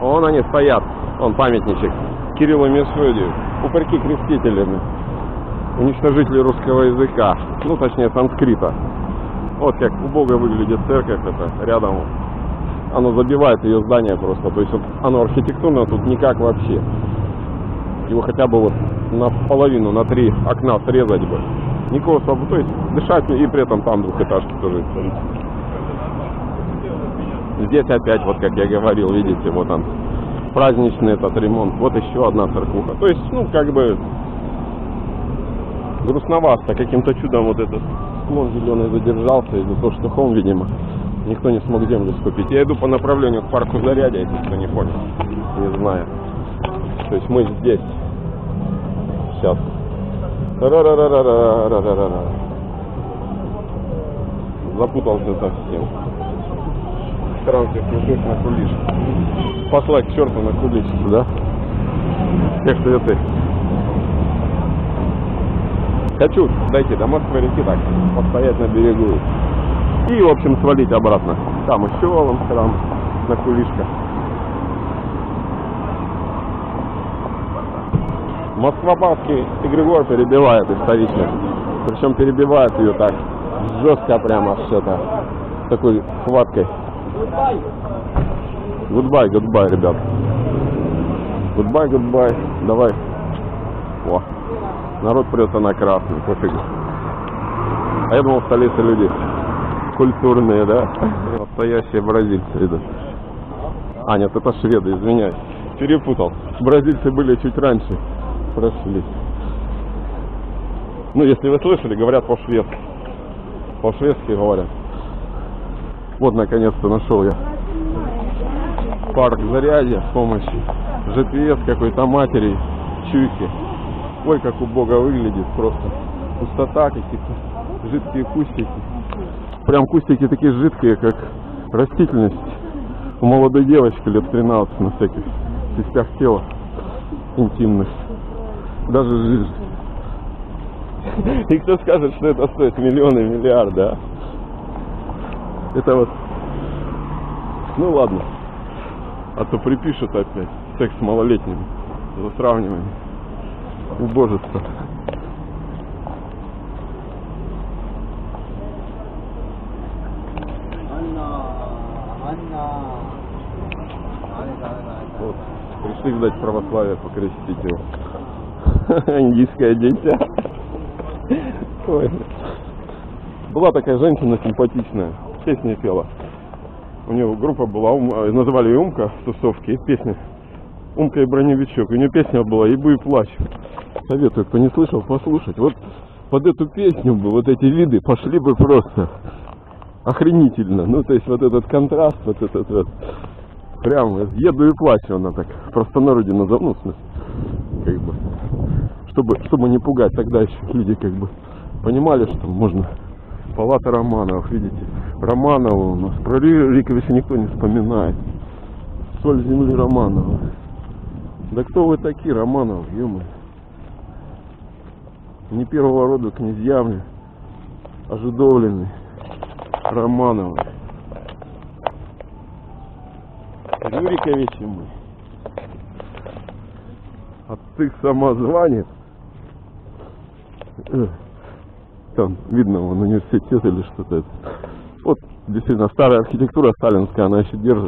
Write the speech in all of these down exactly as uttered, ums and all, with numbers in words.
Вон они стоят. Вон памятничек Кириллу и Мефодию. Упырьки крестителями. Уничтожители русского языка. Ну, точнее, санскрита. Вот как убого выглядит церковь. Это рядом. Оно забивает ее здание просто. То есть вот оно архитектурно тут никак вообще. Его хотя бы вот наполовину, на три окна срезать бы. Никакого свободы. То есть дышать и при этом там двухэтажки тоже. Здесь опять, вот как я говорил, видите, вот он. Праздничный этот ремонт. Вот еще одна церквуха. То есть, ну, как бы грустновато. Каким-то чудом вот этот склон зеленый задержался из-за того, что холм, видимо, никто не смог землю скупить. Я иду по направлению к парку Зарядье, если кто не понял. Не знаю. То есть мы здесь. Сейчас. Запутался совсем. Транспортный на кулиш. Пошла к черту на куличицу, да? Как что это? Хочу дойти до Москвы реки, так, постоять на берегу. И, в общем, свалить обратно. Там еще вон храм на кулишка. Москва-Павский и Григор перебивает исторично. Причем перебивает ее так жестко прямо что-то. С такой хваткой. Гудбай, гудбай, ребят. Гудбай, гудбай. Давай. О, народ прется на красный, пофигу. А я думал, в столице люди культурные, да? Настоящие бразильцы, ребят. А, нет, это шведы, извиняюсь. Перепутал. Бразильцы были чуть раньше. Прошли. Ну, если вы слышали, говорят по-шведски. По-шведски говорят. Вот, наконец-то нашел я парк Зарядье с помощью джи пи эс какой-то матери, чуйки. Ой, как убого выглядит просто. Пустота, какие-то жидкие кустики. Прям кустики такие жидкие, как растительность у молодой девочки лет тринадцать на всяких частях тела интимных. Даже жир. И кто скажет, что это стоит миллионы, миллиарды, а? Это вот... Ну ладно. А то припишут опять секс с малолетними. За сравнивание. Убожество. Вот. Пришли, видать, православие покрестить его. Индийское дитя. Ой. Была такая женщина симпатичная. Песни пела. У нее группа была, ум, называли ее Умка в тусовке, песня Умка и Броневичок. У нее песня была «Ебу и плачь». Советую, кто не слышал, послушать. Вот под эту песню бы вот эти виды пошли бы просто охренительно. Ну, то есть вот этот контраст, вот этот вот, прям «Еду и плачу», она так в простонародье назовут, ну, в смысле, как бы, чтобы, чтобы не пугать. Тогда еще люди как бы понимали, что можно. Палата Романовых, видите, Романова у нас. Про Риковича никто не вспоминает. Соль земли Романова. Да кто вы такие, Романов, ё-моё? Не первого рода князьями, ожидовлены Романовы. Рюриковичи мы. Отцы самозванец. Там видно, вон университет или что-то. Вот действительно старая архитектура сталинская, она еще держит.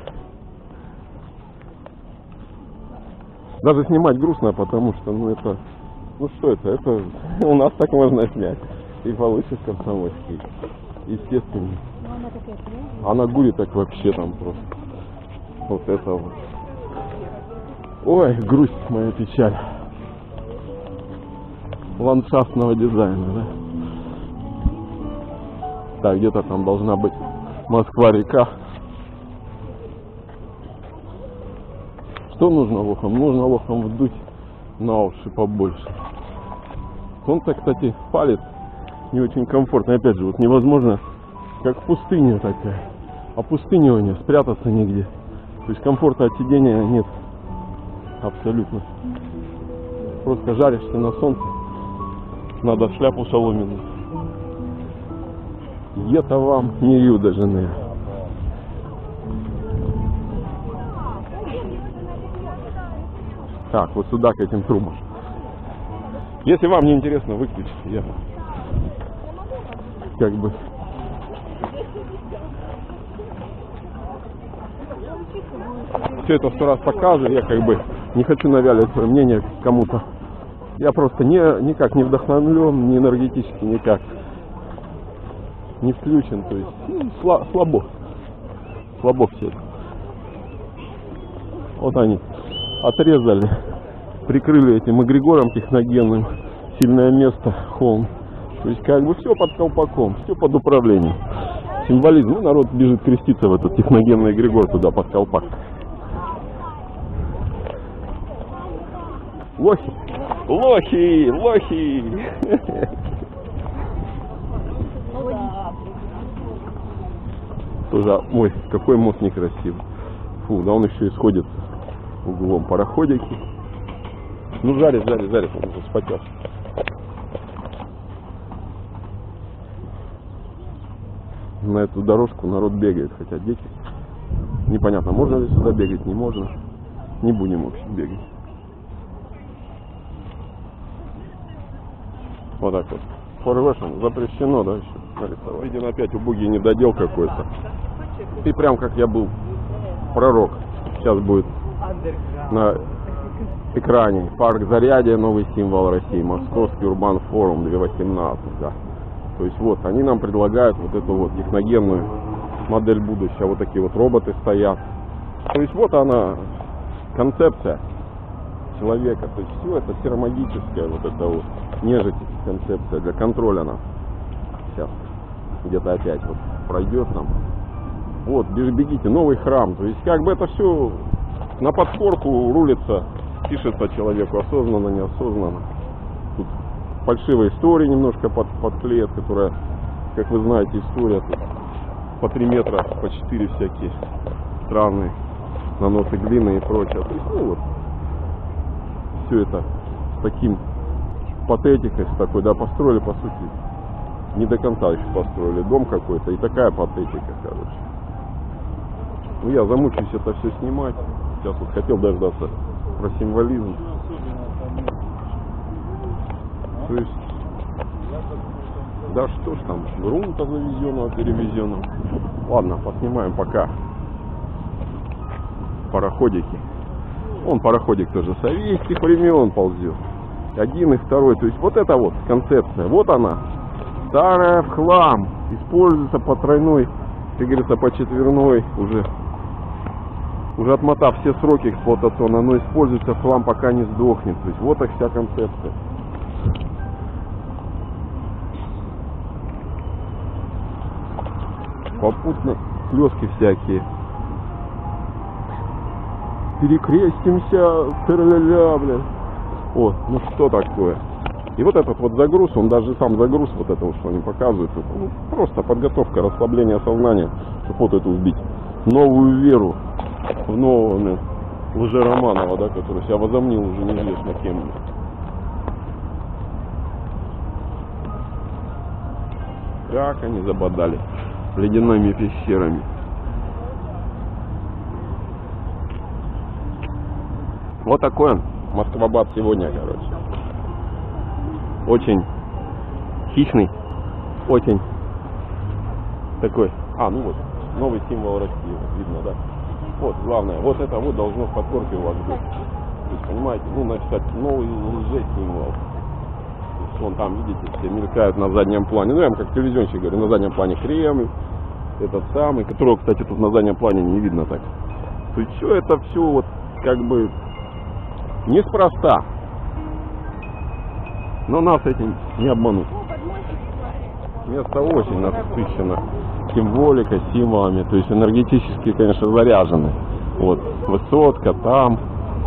Даже снимать грустно, потому что, ну это, ну что это, это у нас так можно снять. И получишь комсомольский, естественно. А на Гуре так вообще там просто. Вот это вот. Ой, грусть моя, печаль. Ландшафтного дизайна, да? Так, где-то там должна быть Москва-река. Что нужно лохам? Нужно лохам вдуть на уши побольше. Он-то, кстати, палец не очень комфортно. Опять же, вот невозможно, как пустыня такая. А пустыня у нее, спрятаться нигде. То есть комфорта от сидения нет. Абсолютно. Просто жаришься на солнце. Надо шляпу соломенную. Это вам не Рио-де-Жанейро. Так, вот сюда, к этим трубам. Если вам не интересно, выключите. Я как бы... Все это сто раз показываю, я как бы не хочу навяливать свое мнение кому-то. Я просто не, никак не вдохновлен, ни энергетически, никак не включен. То есть ну, сла, слабо. Слабо все это. Вот они отрезали, прикрыли этим эгрегором техногенным сильное место, холм. То есть как бы все под колпаком, все под управлением. Символизм. Ну, народ бежит креститься в этот техногенный эгрегор туда под колпак. Лохи! Лохи! Лохи! Тоже, ой, какой мост некрасивый. Фу, да он еще и сходит углом. Пароходики. Ну, жарит, жарит, жарит, он уже вспотел. На эту дорожку народ бегает, хотя дети. Непонятно, можно ли сюда бегать, не можно. Не будем вообще бегать. Вот так вот. Форвешн запрещено, да, еще нарисовать. Виден опять убогий недодел какой-то. И прям как я был пророк. Сейчас будет на экране. Парк Зарядье, новый символ России. Московский Урбан Форум две тысячи восемнадцать, да. То есть вот, они нам предлагают вот эту вот техногенную модель будущего. Вот такие вот роботы стоят. То есть вот она, концепция человека. То есть все это серомагическая вот это вот нежить концепция для контроля нам. Сейчас где-то опять вот пройдет нам. Вот, бегите, новый храм. То есть как бы это все на подкорку рулится, пишется человеку осознанно, неосознанно. Тут фальшивая история немножко под, подклеят, которая, как вы знаете, история тут по три метра, по четыре всякие странные наносы глины и прочее. То есть, ну вот, все это с таким патетикой, с такой, да, построили, по сути, не до конца еще построили дом какой-то, и такая патетика, короче. Ну, я замучусь это все снимать. Сейчас вот хотел дождаться про символизм. То есть, да что ж там, грунта завезенного, перевезенного. Ладно, поснимаем пока пароходики. Он пароходик тоже советских времен ползет. Один и второй. То есть вот это вот концепция. Вот она. Старая в хлам. Используется по тройной, как говорится, по четверной. Уже, уже отмотав все сроки эксплуатационные, оно используется в хлам, пока не сдохнет. То есть вот их вся концепция. Попутно слезки всякие. Перекрестимся, тра-ля-ля, бля. О, ну что такое? И вот этот вот загруз, он даже сам загруз, вот это вот, что они показывают, это, ну, просто подготовка, расслабление сознания, чтобы вот эту вбить новую веру в нового, ну, Лжероманова, да, который себя возомнил уже неизвестно кем. Как они забодали ледяными пещерами. Вот такой он, Москва-Бат сегодня, короче. Очень хищный, очень такой, а, ну вот, новый символ России, вот видно, да? Вот, главное, вот это вот должно в подкорке у вас быть. То есть, понимаете, ну, написать новый лже-символ. То есть, вон там, видите, все мелькают на заднем плане. Ну, я вам как телевизионщик говорю, на заднем плане Кремль, этот самый, которого, кстати, тут на заднем плане не видно так. То есть, все это все вот, как бы, неспроста. Но нас этим не обмануть. Место очень насыщено символикой, символами. То есть энергетически, конечно, заряжены. Вот, высотка там.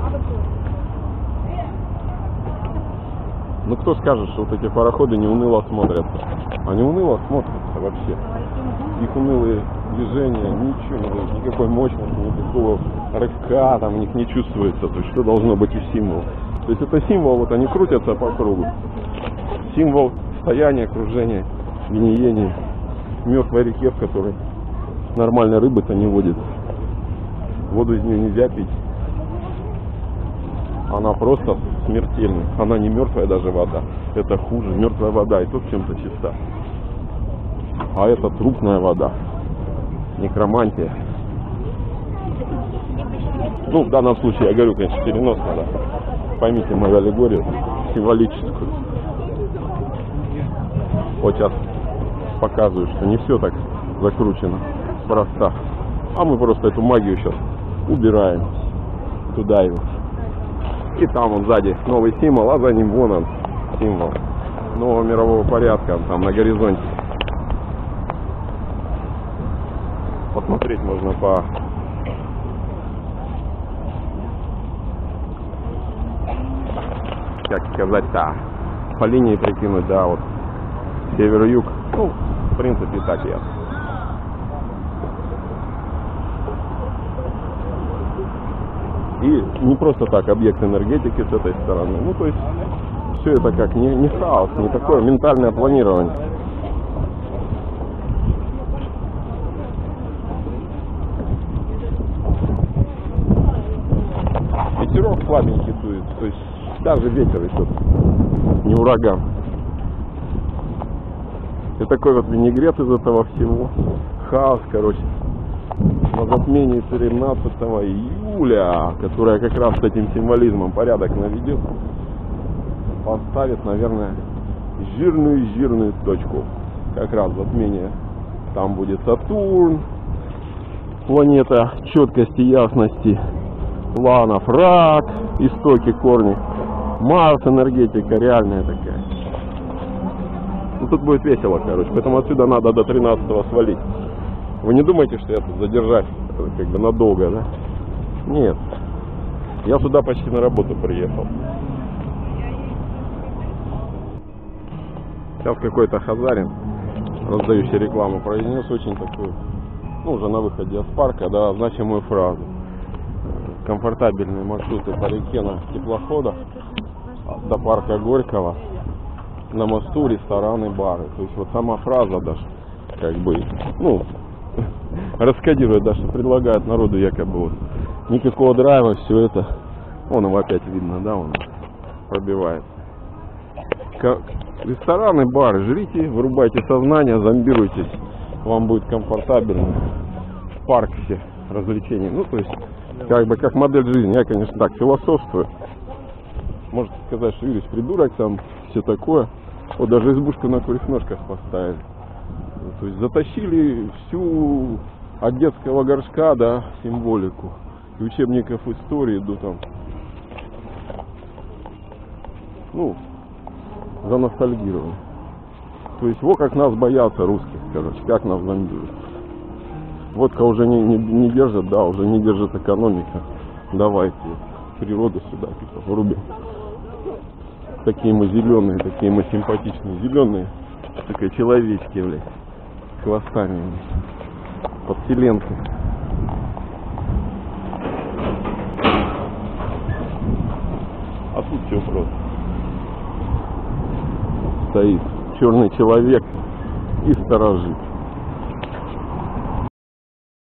Ну кто скажет, что вот эти пароходы не уныло смотрятся? Они уныло смотрятся вообще. Их унылые движения, ничего не дают, никакой мощности, никакого рывка там у них не чувствуется. То есть что должно быть у символа? То есть это символ, вот они крутятся по кругу. Символ стояния, окружения, гниения. Мертвой реке, в которой нормальной рыбы-то не водит. Воду из нее нельзя пить. она просто смертельная. Она не мертвая даже вода. Это хуже. Мертвая вода и то в чем-то чиста. А это трупная вода. Некромантия. Ну, в данном случае я говорю, конечно, переносно, да. Поймите мою аллегорию символическую. Вот сейчас показываю, что не все так закручено просто. А мы просто эту магию сейчас убираем туда его. И там он сзади новый символ, а за ним вон он символ нового мирового порядка, он там на горизонте. Посмотреть можно по как сказать-то, по линии прикинуть, да, вот север-юг, ну, в принципе, так ясно. И не просто так объект энергетики с этой стороны, ну, то есть, все это как не, не хаос, не такое ментальное планирование. Ветерок слабенький дует, то есть, даже ветер идет, не ураган. И такой вот винегрет из этого всего. Хаос, короче. На затмении тринадцатого июля, которая как раз с этим символизмом порядок наведет, поставит, наверное, жирную-жирную точку. Как раз затмение. Там будет Сатурн, планета четкости, ясности, планов, рак, истоки, корни. Марс, энергетика реальная такая. Ну тут будет весело, короче. Поэтому отсюда надо до тринадцатого свалить. Вы не думаете, что я тут задержать как бы надолго, да? Нет. Я сюда почти на работу приехал. Сейчас какой-то хазарин, раздающий рекламу, произнес очень такую, ну уже на выходе от парка, да, значимую фразу. Комфортабельные маршруты по реке на теплоходах до парка Горького, на мосту рестораны, бары. То есть вот сама фраза даже как бы, ну, раскодирует, даже предлагает народу якобы вот никакого драйва, все это. Вон его опять видно, да, он пробивает. Рестораны, бары, жрите, вырубайте сознание, зомбируйтесь, вам будет комфортабельно. В парк все развлечения. Ну, то есть, как бы, как модель жизни. Я, конечно, так философствую. Можете сказать, что Юрий придурок, там все такое. Вот даже избушку на курьих ножках поставили. То есть затащили всю от детского горшка, да, символику. И учебников истории до там. Ну, заностальгировали. То есть, вот как нас боятся русских, короче, как нас зомбируют. Водка уже не, не, не держит, да, уже не держит экономика. Давайте природу сюда, типа, врубим. Такие мы зеленые, такие мы симпатичные. Зеленые, такие человечки, блядь, с хвостами, подселенцы. А тут все просто. Стоит черный человек и сторожит.